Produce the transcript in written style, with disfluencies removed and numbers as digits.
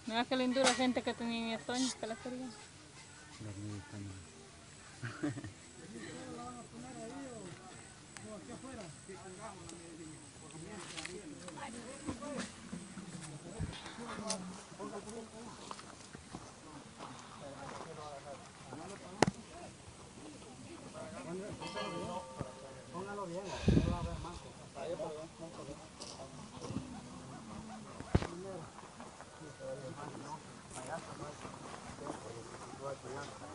Mira qué lindura gente que tenía en otoño, que la querían. Póngalo bien, no lo hagas manco. Allá,